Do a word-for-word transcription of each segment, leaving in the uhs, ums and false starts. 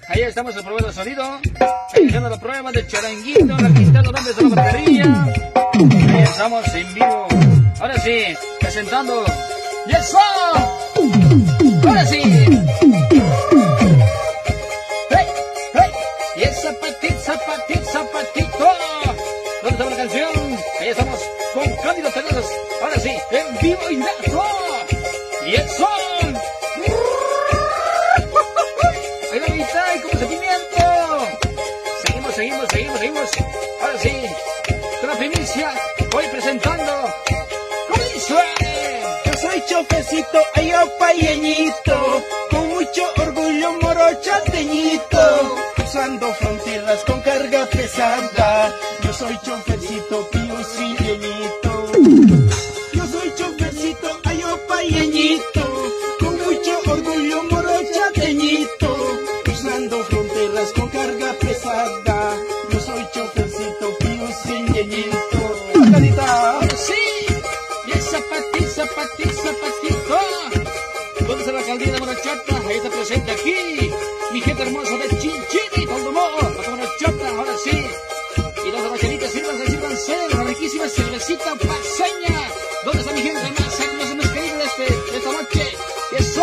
Ahí estamos en prueba de sonido. Ahí haciendo la prueba del charanguito. Aquí están los nombres de la batería. Ahí estamos en vivo. Ahora sí, presentando. ¡Yes, sir! Ahora sí. ¡Hey! ¡Hey! Y es zapatito, zapatito, zapatito. ¿Dónde está la canción? Ahí estamos con Cándido Terrazas. Ahora sí, en vivo y directo. ¡Y eso! ¡Ahí la mitad! ¡Y como sentimiento! Seguimos, seguimos, seguimos, seguimos. Ahora sí, con la primicia, voy presentando. ¿Cómo dice? Yo soy chofecito, ayopa y añito, con mucho orgullo morochateñito, cruzando fronteras con carga pesada. Yo soy chofecito, piusileñito. Yo soy chofecito, ayopa y añito, con mucho orgullo morochateñito, cruzando fronteras con carga pesada. Yo soy chofecito, piusileñito. ¡Bacadita! ¡Sí! ¡Y es zapatito, zapatito, zapatito! ¿Dónde está la alcaldía de Morochata? Ahí está presente aquí. Mi gente hermosa de Chinchini, Tondumó, para Morochata, ahora sí. Y las bachelitas, sírvanse, sírvanse, la riquísima cervecita paseña. ¿Dónde está mi gente más hermosa, más querida de, este, de esta noche? ¡Y eso!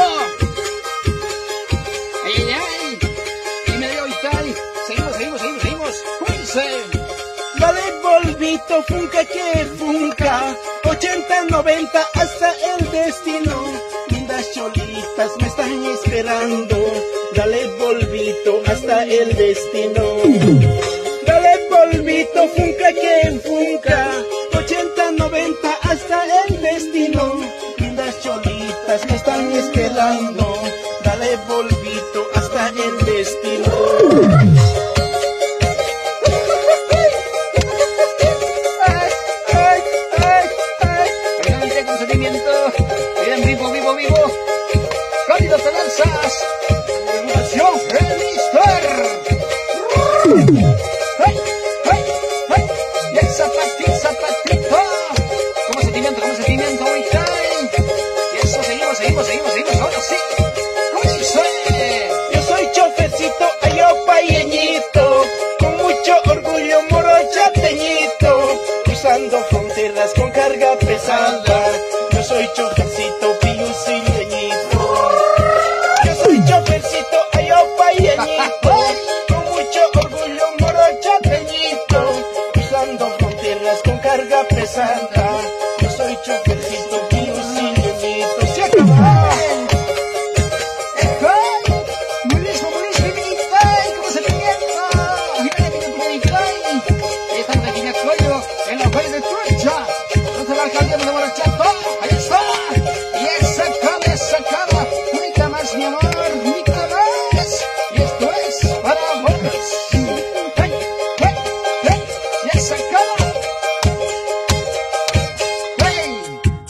¡Ay, ay, ay! Y me dio Itay. Seguimos, seguimos, seguimos, seguimos. ¡Cuídense! Dale polvito, funca que funca, ochenta, noventa hasta el destino. Lindas cholitas me están esperando. Dale polvito hasta el destino. Dale polvito, funca que funca, ochenta, noventa hasta el destino. Lindas cholitas me están esperando. Dale polvito hasta el destino. Vivo, vivo, vivo. Cándido Terrazas. Animación Felister. ¡Hey! ¡Hey! ¡Hey! Y el zapatito, zapatito. Como sentimiento, como sentimiento, ahorita. Y eso, seguimos, seguimos, seguimos, seguimos. Ahora sí. ¿Cómo dice? Yo soy chofecito, ayopa y añito, con mucho orgullo morochateñito, cruzando fronteras con carga pesada. Yo soy chofercito, piusileñito. Yo soy chofercito, ayopa y añito, con mucho orgullo morochateñito, cruzando fronteras con carga pesada. Yo soy chofercito, piusileñito. ¡Se acabó! ¡Buenísimo, buenísimo! ¡Ay, cómo se pimienta! ¡Mira, mira, mira, mira! Estamos aquí en el cuello, en la fe de Twitch.